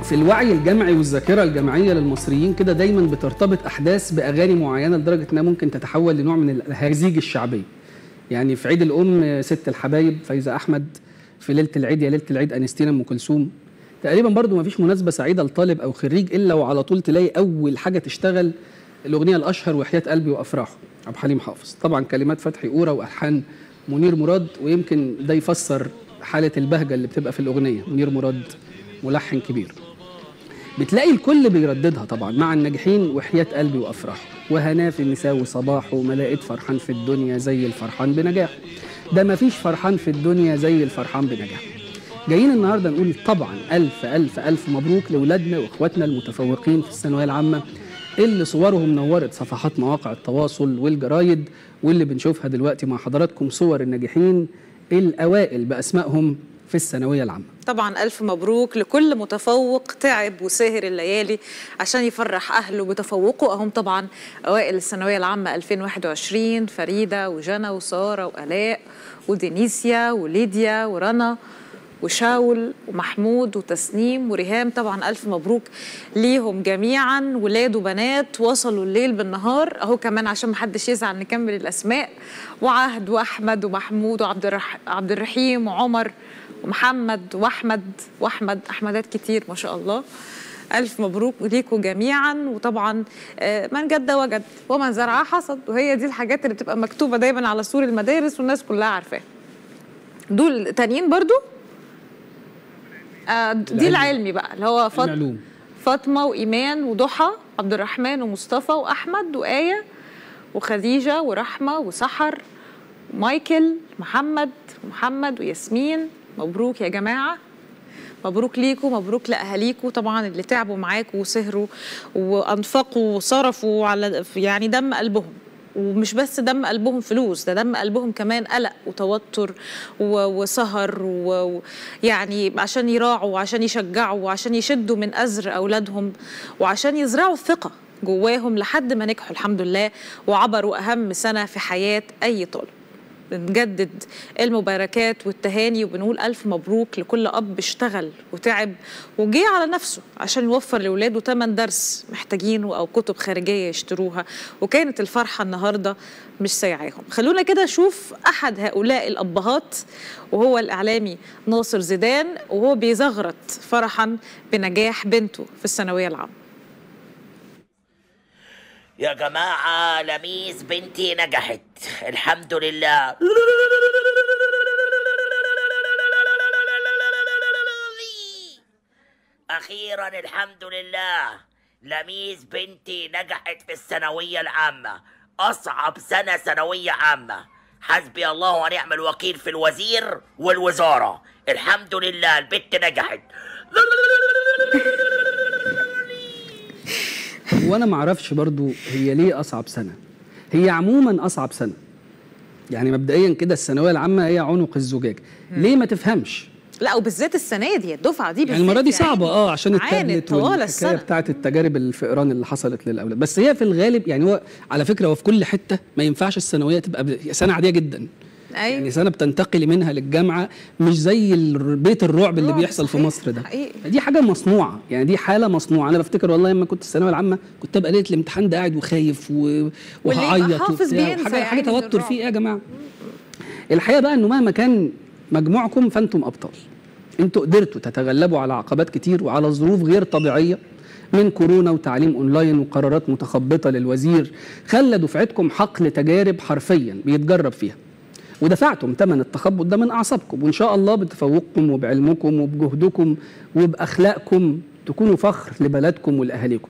في الوعي الجمعي والذاكره الجماعيه للمصريين كده دايما بترتبط احداث باغاني معينه لدرجه انها ممكن تتحول لنوع من الهزيج الشعبي. يعني في عيد الام ست الحبايب فايزه احمد، في ليله العيد يا ليله العيد انستينا ام كلثوم. تقريبا برضو ما فيش مناسبه سعيده لطالب او خريج الا وعلى طول تلاقي اول حاجه تشتغل الاغنيه الاشهر وحياه قلبي وافراحه عبد الحليم حافظ، طبعا كلمات فتحي قوره والحان منير مراد، ويمكن ده يفسر حاله البهجه اللي بتبقى في الاغنيه. منير مراد ملحن كبير. بتلاقي الكل بيرددها طبعا مع الناجحين، وحياة قلبي وافراحه، وهناه في مساوي صباحه، ما لقيت فرحان في الدنيا زي الفرحان بنجاحه، ده ما فيش فرحان في الدنيا زي الفرحان بنجاحه. جايين النهارده نقول طبعا الف الف الف مبروك لاولادنا واخواتنا المتفوقين في الثانويه العامه، اللي صورهم نورت صفحات مواقع التواصل والجرايد، واللي بنشوفها دلوقتي مع حضراتكم صور الناجحين الاوائل باسمائهم في الثانويه العامه. طبعا ألف مبروك لكل متفوق تعب وسهر الليالي عشان يفرح أهله بتفوقه. أهم طبعا أوائل الثانوية العامة 2021، فريدة وجنى وسارة وآلاء ودينيسيا وليديا ورنا وشاول ومحمود وتسنيم وريهام. طبعا ألف مبروك ليهم جميعا، ولاد وبنات وصلوا الليل بالنهار اهو. كمان عشان محدش يزعل نكمل الأسماء: وعهد وأحمد ومحمود وعبد الرحيم وعمر ومحمد واحمد احمدات كتير ما شاء الله. الف مبروك ليكم جميعا. وطبعا من جد وجد ومن زرع حصد، وهي دي الحاجات اللي بتبقى مكتوبه دايما على سور المدارس والناس كلها عارفاها. دول تانيين برضو دي العلمي بقى اللي هو فاطمه وايمان وضحى، عبد الرحمن ومصطفى واحمد وايه وخديجه ورحمه وسحر ومايكل محمد وياسمين. مبروك يا جماعة، مبروك ليكم، مبروك لأهاليكم طبعا اللي تعبوا معاكم وسهروا وأنفقوا وصرفوا على يعني دم قلبهم، ومش بس دم قلبهم فلوس، ده دم قلبهم كمان قلق وتوتر وسهر ويعني عشان يراعوا وعشان يشجعوا وعشان يشدوا من أزر أولادهم وعشان يزرعوا الثقة جواهم لحد ما نجحوا الحمد لله وعبروا أهم سنة في حياة أي طالب. بنجدد المباركات والتهاني وبنقول ألف مبروك لكل أب اشتغل وتعب وجي على نفسه عشان يوفر لأولاده 8 درس محتاجينه أو كتب خارجية يشتروها، وكانت الفرحة النهاردة مش سايعاهم. خلونا كده نشوف أحد هؤلاء الأبهات وهو الإعلامي ناصر زيدان وهو بيزغرط فرحا بنجاح بنته في الثانوية العامة. يا جماعة لميس بنتي نجحت الحمد لله. أخيرا الحمد لله لميس بنتي نجحت في الثانوية العامة، أصعب سنة ثانوية عامة. حسبي الله ونعم الوكيل في الوزير والوزارة. الحمد لله البنت نجحت. وانا ما اعرفش برضو هي ليه اصعب سنه. هي عموما اصعب سنه، يعني مبدئيا كده الثانويه العامه هي عنق الزجاج. ليه ما تفهمش؟ لا وبالذات السنه دي الدفعه دي يعني المره دي صعبه عشان التابلت والحكايه بتاعه التجارب الفئران اللي حصلت للاولاد. بس هي في الغالب يعني هو على فكره هو في كل حته ما ينفعش الثانويه تبقى سنه عاديه جدا. أيوة. يعني سنه بتنتقلي منها للجامعه، مش زي بيت الرعب اللي بيحصل في مصر ده. دي حاجه مصنوعه، يعني دي حاله مصنوعه. انا بفتكر والله لما كنت في الثانويه العامه كنت ابقى ليله الامتحان ده قاعد وخايف وهعيط حاجه توتر فيه. ايه يا جماعه؟ الحقيقه بقى انه مهما كان مجموعكم فانتم ابطال. انتوا قدرتوا تتغلبوا على عقبات كتير وعلى ظروف غير طبيعيه، من كورونا وتعليم اونلاين وقرارات متخبطه للوزير خلى دفعتكم حقل تجارب حرفيا بيتجرب فيها، ودفعتم ثمن التخبط ده من اعصابكم. وان شاء الله بتفوقكم وبعلمكم وبجهدكم وباخلاقكم تكونوا فخر لبلدكم ولاهاليكم.